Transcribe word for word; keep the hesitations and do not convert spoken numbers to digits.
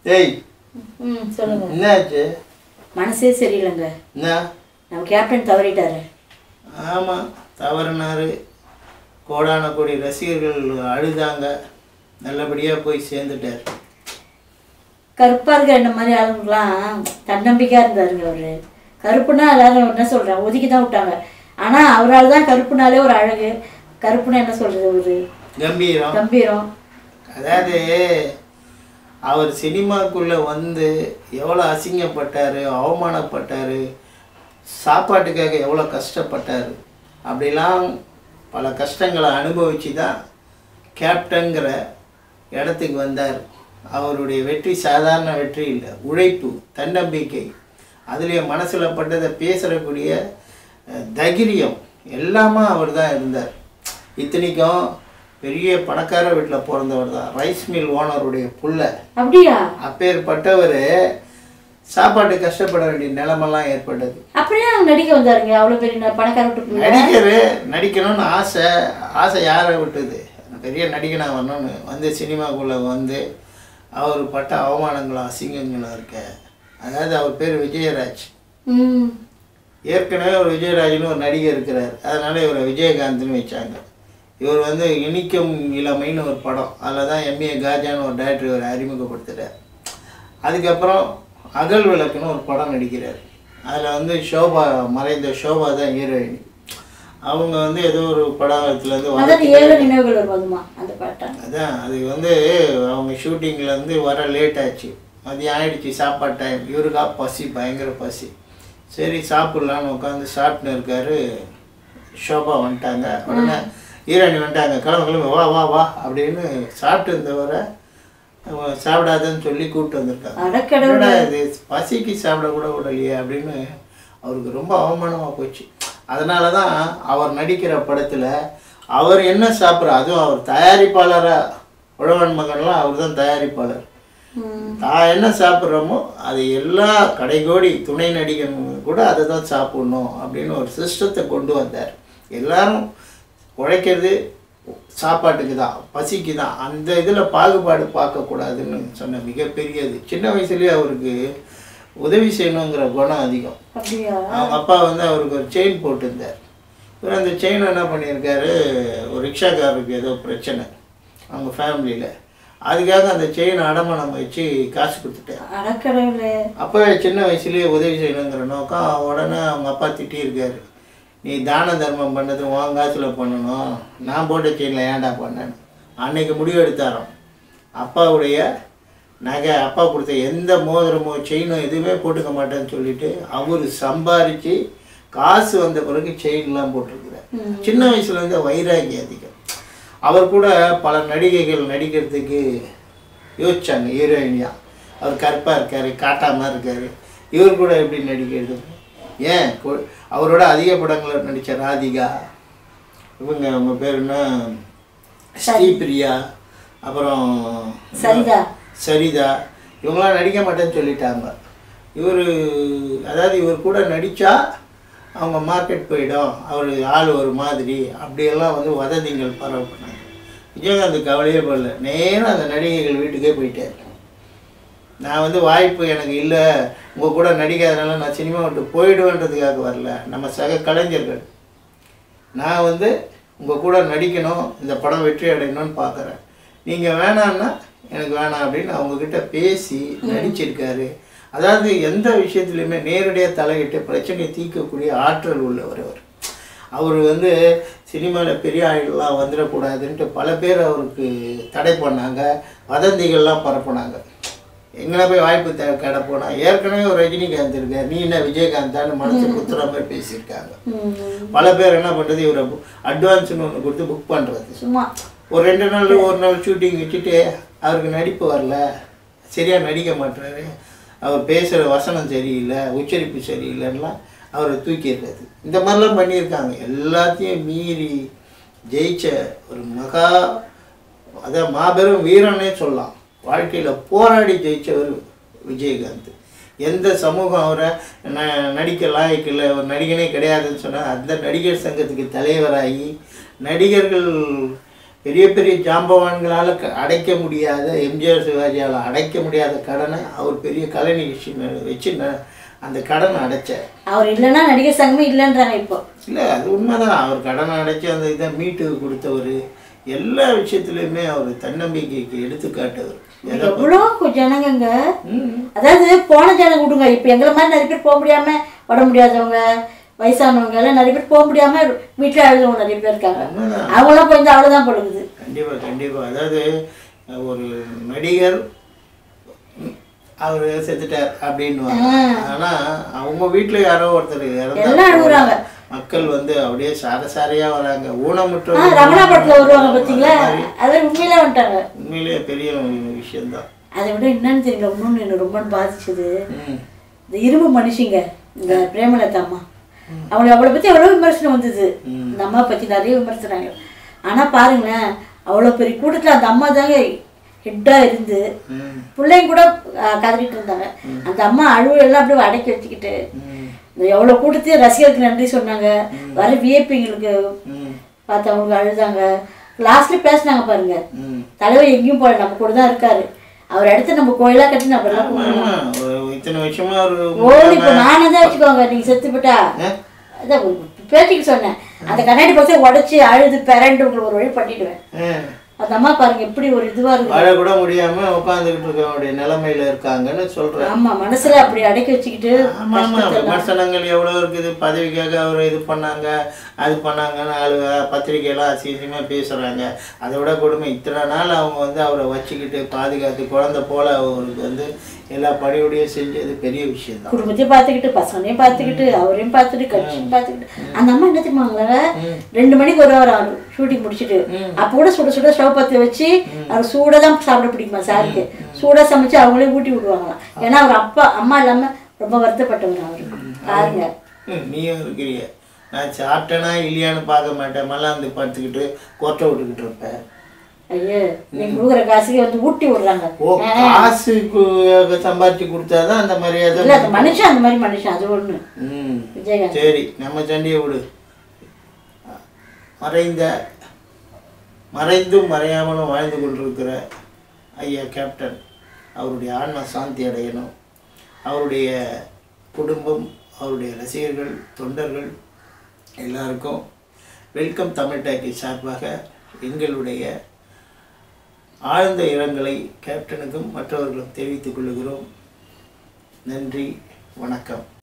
ஏய் ம் சொல்லுங்க. என்னாச்சு? மனசே சரியில்லைங்க. என்ன? நம்ம கேப்டன் தவறிட்டாரு. ஆமாம், தவறினாரு. கோடான கோடி ரசிகர்கள் அழுதாங்க. நல்லபடியாக போய் சேர்ந்துட்டார். கருப்பாக இருக்கிற இந்த மாதிரி ஆளுங்களாம் தன்னம்பிக்கையாக இருந்தாருங்க அவர். கருப்புனா எல்லாரும் என்ன சொல்கிறாங்க, ஒதுக்கி தான் விட்டாங்க. ஆனால் அவரால் தான் கருப்புனாலே ஒரு அழகு. கருப்புனா என்ன சொல்கிறது, ஒரு கம்பீரம். கம்பீரம். அதாவது அவர் சினிமாக்குள்ளே வந்து எவ்வளோ அசிங்கப்பட்டார், அவமானப்பட்டார், சாப்பாட்டுக்காக எவ்வளோ கஷ்டப்பட்டார். அப்படிலாம் பல கஷ்டங்களை அனுபவித்து தான் கேப்டன்கிற இடத்துக்கு வந்தார். அவருடைய வெற்றி சாதாரண வெற்றி இல்லை, உழைப்பு, தன்னம்பிக்கை, அதுலேயே மனசில் பட்டதை பேசுகிறக்கூடிய தைரியம் எல்லாமே அவர் தான் இருந்தார். இத்தனைக்கும் பெரிய பணக்கார வீட்டில் பிறந்தவர் தான், ரைஸ் மில் ஓனருடைய புள்ள. அப்படியா? அப்பேற்பட்டவர் சாப்பாட்டு கஷ்டப்பட வேண்டிய நிலைமெல்லாம் ஏற்பட்டது. அப்படியே நடிக்க வந்தாருங்க. அவ்வளோ பெரிய பணக்கார வீட்டு நடிகர் நடிக்கணும்னு ஆசை. ஆசை யாரை விட்டுது? பெரிய நடிகனா வரணும்னு வந்து சினிமாக்குள்ளே வந்து அவர் பட்ட அவமானங்களும் அசிங்கங்களும் இருக்க. அதாவது அவர் பேர் விஜயராஜ். ஏற்கனவே ஒரு விஜயராஜ்னு ஒரு நடிகர் இருக்கிறார். அதனால இவரை விஜயகாந்த்னு வச்சாங்க. இவர் வந்து இனிக்கும் இளமைன்னு ஒரு படம், அதில் தான் எம்ஏ காஜான்னு ஒரு டைரக்டர் இவர் அறிமுகப்படுத்துகிறார். அதுக்கப்புறம் அகல் விளக்குன்னு ஒரு படம் நடிக்கிறார். அதில் வந்து ஷோபா, மறைந்த ஷோபா தான் ஹீரோயின். அவங்க வந்து ஏதோ ஒரு படத்துலேருந்து அதான் அது வந்து அவங்க ஷூட்டிங்லேருந்து வர லேட் ஆச்சு. மதியம் ஆயிடுச்சு, சாப்பாடு டைம். இவருக்கா பசி, பயங்கர பசி. சரி சாப்பிட்லான்னு உட்காந்து சாப்பிட்டுன்னு இருக்காரு. ஷோபா வந்துட்டாங்க. உடனே ஹீரோயினி வந்துட்டாங்க. கிளம்ப கிளம்ப வா வா வா அப்படின்னு சாப்பிட்டு இருந்தவரை சாப்பிடாதன்னு சொல்லி கூப்பிட்டு வந்திருக்காங்க. இது பசிக்கு சாப்பிடக்கூட விடலையே அப்படின்னு அவருக்கு ரொம்ப அவமானமாக போச்சு. அதனால தான் அவர் நடிக்கிற படத்தில் அவர் என்ன சாப்பிட்ற, அதுவும் அவர் தயாரிப்பாளராக, உழவன் மகன்லாம் அவர் தான் தயாரிப்பாளர். தான் என்ன சாப்பிட்றோமோ அது எல்லா கடைகோடி துணை நடிகன் கூட அதை தான் சாப்பிட்ணும் அப்படின்னு ஒரு சிஸ்டத்தை கொண்டு வந்தார். எல்லாரும் உழைக்கிறது சாப்பாட்டுக்கு தான், பசிக்கு தான். அந்த இதில் பாகுபாடு பார்க்கக்கூடாதுன்னு சொன்ன மிகப்பெரியது. சின்ன வயசுலேயே அவருக்கு உதவி செய்யணுங்கிற குணம் அதிகம். அவங்க அப்பா வந்து அவருக்கு ஒரு செயின் போட்டிருந்தார். இவர் அந்த செயின் என்ன பண்ணியிருக்காரு, ஒரு ரிக்ஷாக்காரருக்கு ஏதோ பிரச்சனை அவங்க ஃபேமிலியில், அதுக்காக அந்த செயின் அடமானம் வச்சு காசு கொடுத்துட்டார். அப்போ சின்ன வயசுலேயே உதவி செய்யணுங்கிற நோக்கம். உடனே அவங்க அப்பா திட்டியிருக்காரு, நீ தான தர்மம் பண்ணது உன் காசில் பண்ணணும், நான் போட்ட செயினில் ஏன்டா பண்ணேன்னு. அன்னைக்கு முடிவு எடுத்தாரோம். அப்பாவுடைய நகை, அப்பா கொடுத்த எந்த மோதிரமோ செயினோ எதுவுமே போட்டுக்க மாட்டேன்னு சொல்லிட்டு அவர் சம்பாரித்து காசு வந்த பிறகு செயின்லாம் போட்டிருக்கிறார். சின்ன வயசுலேருந்து வைராகி அதிகம். அவர் கூட பல நடிகைகள் நடிக்கிறதுக்கு யோசிச்சாங்க ஹீரோயினியாக. அவர் கருப்பாக இருக்கார், காட்டாமல் இருக்கார், இவர் கூட எப்படி நடிக்கிறது? ஏன் அவரோட அதிக படங்களில் நடித்த ராதிகா, இவங்க அவங்க பேர் என்ன, ஸ்ரீபிரியா, அப்புறம் சரிதா சரிதா இவங்களாம் நடிக்க மாட்டேன்னு சொல்லிட்டாங்க. இவர் அதாவது இவர் கூட நடித்தா அவங்க மார்க்கெட் போயிடும், அவர் ஆள் ஒரு மாதிரி அப்படியெல்லாம் வந்து வதந்திகள் பரவ பண்ணாங்க. விஜயகாந்த் கவலையே படல, நேராக அந்த நடிகைகள் வீட்டுக்கே போயிட்டார். நான் வந்து வாய்ப்பு எனக்கு இல்லை, உங்கள் கூட நடிக்காதனால நான் சினிமா விட்டு போயிடுவேன்றதுக்காக வரல, நம்ம சக கலைஞர்கள், நான் வந்து உங்கள் கூட நடிக்கணும், இந்த படம் வெற்றி அடையணும்னு பார்க்குறேன், நீங்கள் வேணான்னா எனக்கு வேணாம் அப்படின்னு அவங்கக்கிட்ட பேசி நடிச்சிருக்காரு. அதாவது எந்த விஷயத்துலையுமே நேரடியாக தலையிட்டு பிரச்சனையை தீர்க்கக்கூடிய ஆற்றல் உள்ளவர் அவர். அவர் வந்து சினிமாவில் பெரிய ஆளுலாம் வந்துடக்கூடாதுன்ட்டு பல பேர் அவருக்கு தடை பண்ணாங்க, வதந்திகள்லாம் பரப்புனாங்க. எங்கே போய் வாய்ப்பு த கடை போனால் ஏற்கனவே ஒரு ரஜினிகாந்த் இருக்கார், நீ என்ன விஜயகாந்தான்னு மனசு குத்துற மாதிரி பேசியிருக்காங்க. பல பேர் என்ன பண்ணுறது, இவரை அட்வான்ஸ்னு ஒன்று கொடுத்து புக் பண்ணுறது. சும்மா ஒரு ரெண்டு நாள் ஒரு நாள் ஷூட்டிங் வச்சுட்டு அவருக்கு நடிப்பு வரல, சரியாக நடிக்க மாட்டுறாரு, அவர் பேசுகிற வசனம் சரியில்லை, உச்சரிப்பு சரியில்லைன்னா அவரை தூக்கிடுறது. இந்த மாதிரிலாம் பண்ணியிருக்காங்க. எல்லாத்தையும் மீறி ஜெயிச்ச ஒரு மகா, அதான் மாபெரும் வீரனே சொல்லலாம். வாழ்க்கையில் போராடி ஜெயித்தவர் விஜயகாந்த். எந்த சமூகம் அவரை ந நடிக்க லாய்க்கில்லை, ஒரு நடிகனே கிடையாதுன்னு சொன்னால் அந்த நடிகர் சங்கத்துக்கு தலைவராகி நடிகர்கள் பெரிய பெரிய ஜாம்பவான்களால் க அடைக்க முடியாத எம்ஜிஆர் சிவாஜியால் அடைக்க முடியாத கடனை அவர் பெரிய கலை நிகழ்ச்சி வச்சு அந்த கடனை அடைச்சார். அவர் இல்லைன்னா நடிகர் சங்கமே இல்லைன்றாங்க இப்போ. இல்லை, அது உண்மைதான். அவர் கடனை அடைச்சி அந்த இதை மீட்டு கொடுத்தவர். எல்லா விஷயத்துலையுமே அவர் தன்னம்பிக்கைக்கு எடுத்துக்காட்டவர். எவ்வளோ ஜனங்க, அதாவது போன ஜனங்க விடுங்க, இப்போ எங்களை மாதிரி நிறைய பேர் போக முடியாம வர முடியாதவங்க, வயசானவங்க எல்லாம் நிறைய பேர் போக முடியாம வீட்டில் அழுதவங்க நிறைய பேர் இருக்காங்க. அவங்களாம் போய் அவ்வளோதான் படுக்குது. கண்டிப்பாக கண்டிப்பாக. அதாவது ஒரு நடிகர் அவர் செத்துட்டார் அப்படின்னு, ஆனால் அவங்க வீட்டில் யாரோ ஒருத்தர் எல்லாம் அழுகுறாங்க. மக்கள் வந்து அப்படியே சார சாரையா வராங்க. ஊனமுற்ற ரமணா படத்தில் வருவாங்க பார்த்தீங்களா, அதை உண்மையிலே வந்துட்டாங்க. உண்மையிலேயே பெரிய விஷயம்தான். அதை விட என்னன்னு தெரியல, இன்னொன்று என்ன ரொம்ப பாதிச்சது இந்த இரும்பு மனுஷங்க, இந்த பிரேமலதா அம்மா, அவங்களை அவளை பற்றி எவ்வளோ விமர்சனம் வந்தது. இந்த அம்மா பற்றி நிறைய விமர்சனாங்க. ஆனால் பாருங்களேன், அவ்வளோ பெரிய கூட்டத்தில் அந்த அம்மா தாங்க ஹெட்டாக இருந்து பிள்ளைங்க கூட கதறிட்டு இருந்தாங்க. அந்த அம்மா அழுவு எல்லாம் அப்படியே அடக்கி வச்சுக்கிட்டு எவ்வளோ கூட்டத்தையும் ரசிகர்களுக்கு நன்றி சொன்னாங்க. வர விஐபிங்களுக்கு பார்த்து அவங்களுக்கு அழுதாங்க. லாஸ்ட்ல பேசினாங்க பாருங்க, தலைவர் எங்கேயும் போல நம்ம கூட தான் இருக்காரு, அவர் அடுத்து நம்ம கோயிலா கட்டி நம்ம எல்லாம் ஓடி. இப்போ நானே தான் வச்சுக்கோங்க, நீங்க செத்து போட்டா அதான் பேட்டிக்கு சொன்னேன், அந்த கண்ணாடி பக்கத்தை உடச்சி அழுது பெரண்டு உங்களுக்கு ஒரு வழி பண்ணிடுவேன். அந்த அம்மா பாருங்க எப்படி ஒரு இதுவா இருக்கு, வாழ கூட முடியாம உட்காந்துக்கிட்டு இருக்கவங்களுடைய நிலைமையில இருக்காங்கன்னு சொல்றேன். ஆமா, மனசுல அப்படி அடக்கி வச்சுக்கிட்டு. ஆமா ஆமா, விமர்சனங்கள் எவ்வளவு இருக்குது. பதவிக்காக அவர் இது பண்ணாங்க அது பண்ணாங்கன்னு ஆளுங்க பத்திரிகையெல்லாம் அசிங்கமா பேசுறாங்க. அதை விட கொடுமை, இத்தனை நாள் அவங்க வந்து அவரை வச்சுக்கிட்டு பாதுகாத்து குழந்தை போல அவருக்கு வந்து எல்லா பணியோடையும் செஞ்சது பெரிய விஷயம் தான். குடும்பத்தையும் பார்த்துக்கிட்டு, பசங்களையும் பார்த்துக்கிட்டு, அவரையும் பார்த்துட்டு, கட்சியும் பார்த்துக்கிட்டு. அந்த அம்மா என்ன தெரியுமாங்களா, ரெண்டு மணிக்கு ஒரு வாரம் ஆகும் ஷூட்டிங் முடிச்சுட்டு, அப்போ கூட சுட சுட ஸ்டவ் பற்ற வச்சு அவர் சூடாக தான் சாப்பிட பிடிக்குமா சாருக்கு, சூடாக சமைச்சு அவங்களே ஊட்டி விடுவாங்களாம். ஏன்னா அவர் அப்பா அம்மா இல்லாமல் ரொம்ப வருத்தப்பட்டவங்க அவருக்கு. பாருங்க, நீயும் இருக்கிறீ, நான் சாப்பிட்டேனா இல்லையான்னு பார்க்க மாட்டேன், மல்லாந்து படுத்துக்கிட்டு கொட்டை விட்டுக்கிட்டு இருப்பேன். ஐயோ, நீங்க கொடுக்குற காசுக்கு வந்து ஊட்டி விடுறாங்க. ஓ, காசு சம்பாதிச்சு கொடுத்தாதான் அந்த மரியாதை. இல்ல, அந்த மனுஷன் அந்த மாதிரி மனுஷன், அது ஒண்ணு. ம், சரி, நம்ம சண்டையை விடு. மறைந்த மறைந்தும் மறையாமலும் வாழ்ந்து கொண்டிருக்கிற ஐயா கேப்டன் அவருடைய ஆன்மா சாந்தி அடையணும். அவருடைய குடும்பம், அவருடைய ரசிகர்கள், தொண்டர்கள் எல்லாருக்கும் வெல்கம் தமிழ் டாக்கீஸ் சார்பாக எங்களுடைய ஆழ்ந்த இரங்கலை கேப்டனுக்கும் மற்றவர்களும் தெரிவித்துக் கொள்கிறோம். நன்றி, வணக்கம்.